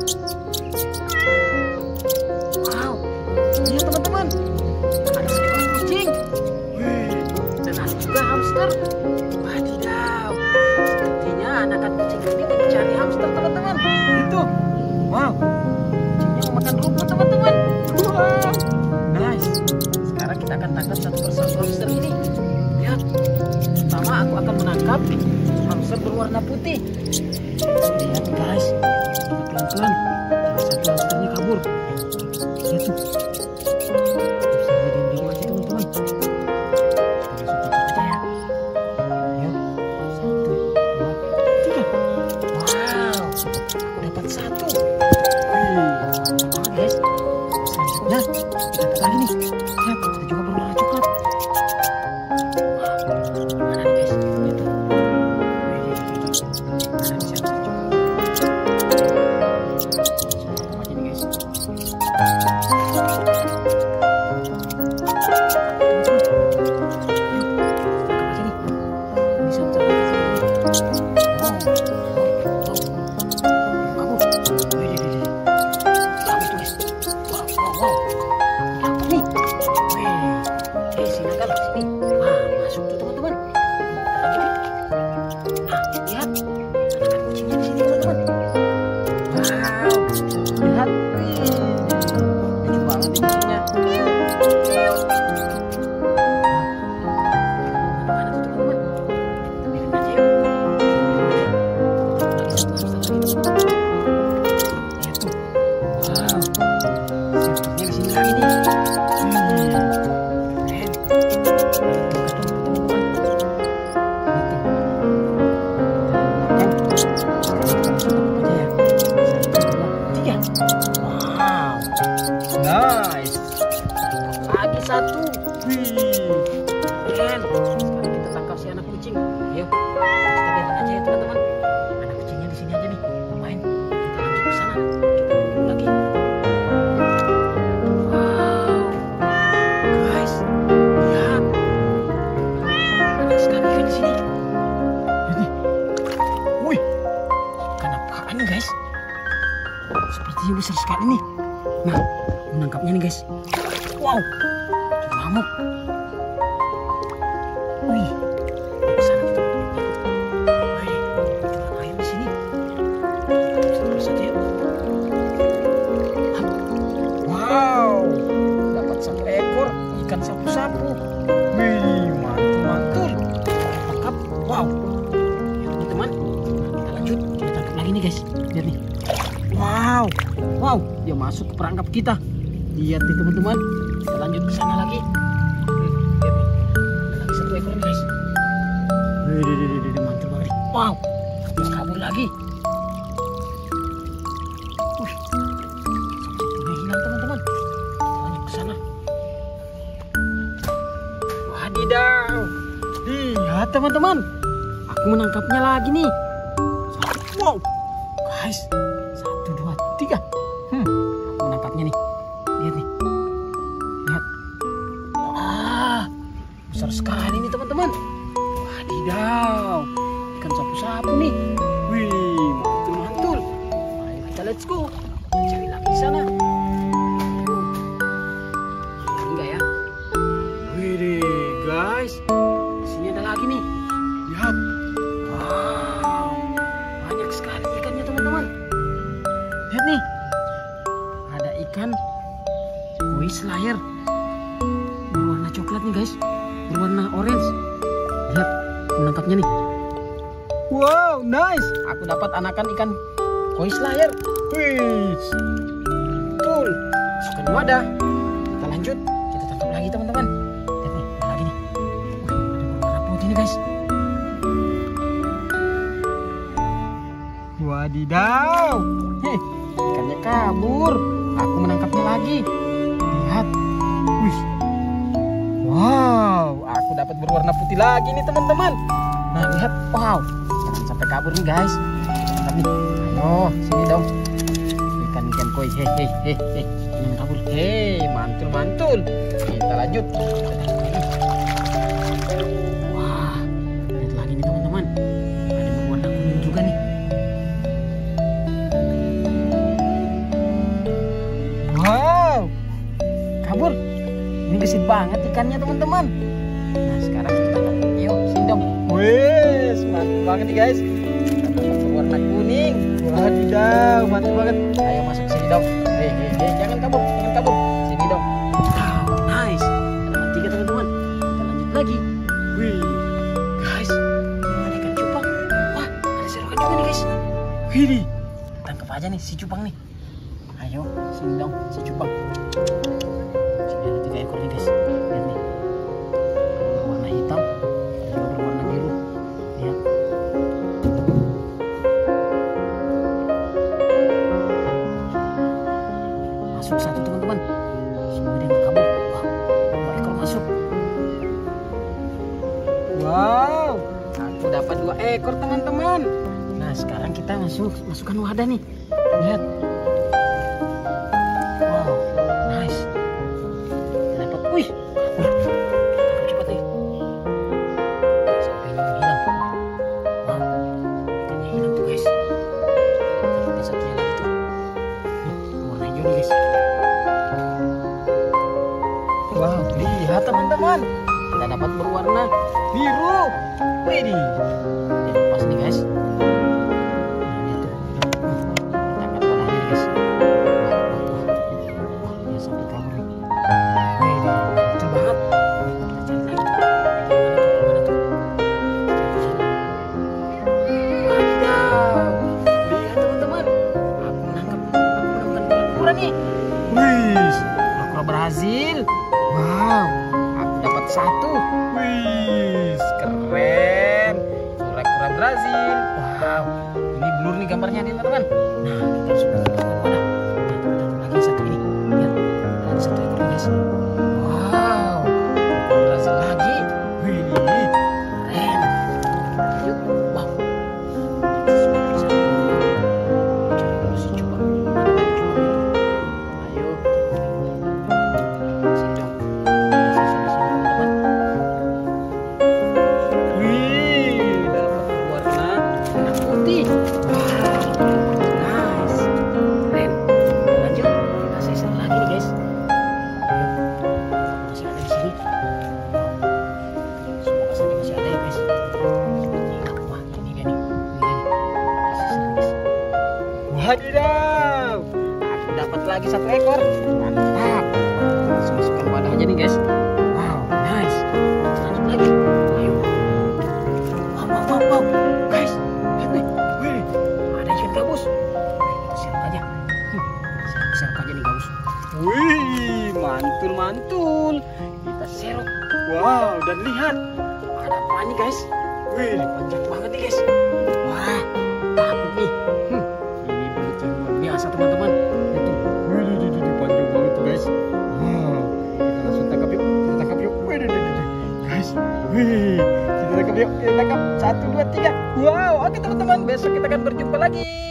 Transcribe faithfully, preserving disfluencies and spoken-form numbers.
Wow, lihat teman-teman, ada seekor kucing. Wih, dan ada juga hamster. Wadidaw, sepertinya anakan kucing ini mencari hamster teman-teman. Itu, wow, kucingnya mau makan rumput teman-teman. Wow, nice. Sekarang kita akan tangkap satu persatu hamster ini. Lihat, pertama aku akan menangkap hamster berwarna putih. Lihat guys, pelan-pelan, jangan sampai hamsternya kabur. Lihat tuh, hamsternya diam-diam aja teman-teman. Kita langsung tangkap aja ya. Ayo, satu, dua, tiga. Wow, aku dapat satu. Wih, mantap banget guys. Selanjutnya kita dapat lagi nih. Lihat, ada juga berwarna coklat. Mana nih guys? Lihat tuh. Mana nih siapa? Satu, wih, keren. Sekarang kita tangkap si anak kucing. Ayo, kita biarkan aja ya teman-teman. Anak kucingnya di sini aja nih. Main, kita lanjut ke sana. Kita berburu lagi. Wow, guys, lihat. Banyak sekali ikan di sini. Lihat nih. Wih, ikan apaan nih guys? Sepertinya besar sekali nih. Nah, menangkapnya nih guys. Wow. Mamuk. Wih, sana kita lihat. Wih, curang air di sini. Terus aja ya. Wow, dapat satu ekor ikan sapu-sapu. Wih, mantul-mantul. Tangkap. Wow. Ya teman-teman, kita lanjut. Kita tangkap lagi nih guys. Lihat nih. Wow, wow, dia masuk ke perangkap kita. Lihat nih teman-teman. Kita lanjut ke sana lagi. Mantul banget. Wow, dia kabur lagi. Wih, sapu-sapunya hilang teman-teman. Kita lanjut ke sana. Wadidaw, lihat teman-teman, aku menangkapnya lagi nih. Wow, guys, satu dua tiga. Hmm, aku menangkapnya nih. Lihat nih, lihat. Wah, besar sekali nih teman-teman. Wadidaw, ikan sapu-sapu nih. Wih, mantul-mantul. Ayo kita let's go. Kita cari lagi di sana. Ada enggak ya? Wih, guys, di sini ada lagi nih. Lihat. Wow, banyak sekali ikannya teman-teman. Lihat nih, ada ikan koi slayer berwarna coklat nih guys, berwarna orange. Lihat, menangkapnya nih. Wow, nice. Aku dapat anakan ikan koi slayer. Wih, betul. Masukkan di wadah. Kita lanjut. Kita tangkap lagi teman-teman. Lihat nih, ada lagi nih. Wih, ada berwarna putih nih guys. Wadidaw. Hei, ikannya kabur. Aku menangkapnya lagi. Lihat. Wih. Wow, aku dapat berwarna putih lagi nih teman-teman. Nah lihat, wow, jangan sampai kabur nih guys. Tangkap nih, ayo sini dong. Ikan-ikan koi, hehehe, hehehe, jangan kabur. Hei, mantul-mantul. Kita lanjut. Wah, lihat lagi nih teman-teman. Ada berwarna kuning juga nih. gesit banget ikannya teman-teman. Nah sekarang kita tangkap. Yuk sini dong. Wes mantap banget nih guys. Kita tangkap berwarna kuning. Wadidaw mantap banget. Ayo masuk sini dong. Hei hei hei jangan kabur jangan kabur. Sini dong. Wow nice. Dapat tiga teman-teman. Kita lanjut lagi. Wih guys ada ikan cupang. Wah ada serokan juga nih guys. Wih tangkap aja nih si cupang nih. Ayo sini dong si cupang. Sini ada tiga ekor nih guys. Lihat nih. Ada berwarna hitam, ada juga berwarna biru. Lihat. Masuk satu teman-teman. Semoga dia nggak kabur. Wah, dua ekor masuk. Wow, aku dapat dua ekor teman-teman. Nah sekarang kita masuk masukkan wadah nih. Lihat. Wow, nice. Kita dapat, wih, kabur. Kabur cepat nih. Sampai ini menghilang. Wow, ikannya hilang tuh guys. Kita dapat satunya lagi tuh. Nih, warna hijau nih guys. Wow, lihat teman-teman. Kita dapat berwarna biru. Widih. Dia lepas nih guys. Wih, kura-kura berhasil. Wow, aku dapat satu. Wih, keren. Kura-kura Brazil. Wow, ini blur nih gambarnya nih teman-teman. Nah, kita harus menggunakan wadah. Nah, kita lagi satu ini. Lihat, ada satu ekor guys. Wow, kura-kura Brazil lagi. Wih, keren. Yuk, wow. Wadidaw, aku dapat lagi satu ekor. Mantap. Langsung masukkan wadah aja nih guys. Wow, nice. Lanjut lagi. Ayo. Wow, wow, wow, wow. Guys, lihat nih. Wih, ada ikan gabus. Wih, kita serok aja. Hmm, serok, serok aja nih gabus. Wih, mantul, mantul. Kita serok. Wow, dan lihat. Ada apa nih guys? Wih, panjang banget nih guys. Wah, takut nih. Hmm. Biasa teman-teman, itu, wih, di, di, di, panjang banget tuh guys. Wow, kita langsung tangkap yuk, kita tangkap yuk, wih, di, di, di, guys, wih, kita tangkap yuk, kita tangkap satu dua tiga. Wow, oke teman-teman, besok kita akan berjumpa lagi.